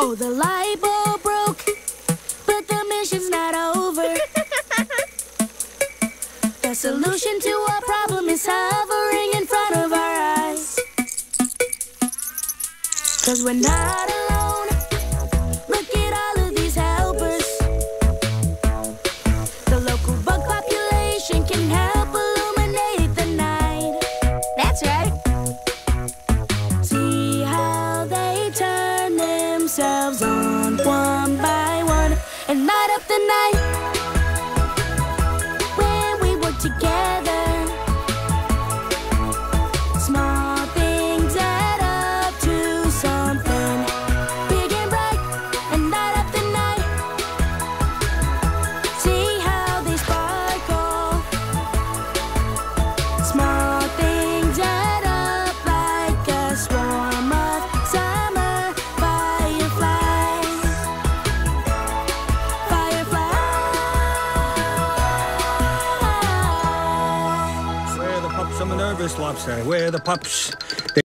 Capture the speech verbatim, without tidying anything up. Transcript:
Oh, the light bulb broke, but the mission's not over. The solution to our problem is hovering in front of our eyes. 'Cause we're not alone. Look at all of these helpers. The local bug population can help illuminate the night. That's right. See how they turn themselves on one by one and light up the night. When we work together, small things add up to something big and bright and light up the night. See how they sparkle. Small things add up like a swarm of summer fireflies. Fireflies. Where are the pups? I'm nervous, Lobster. Where are the pups?